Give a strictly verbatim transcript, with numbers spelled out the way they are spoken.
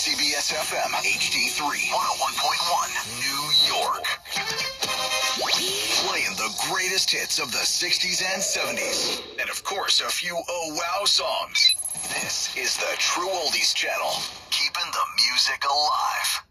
C B S F M H D three, one oh one point one, New York. Playing the greatest hits of the sixties and seventies. And of course, a few oh wow songs. This is the True Oldies Channel, keeping the music alive.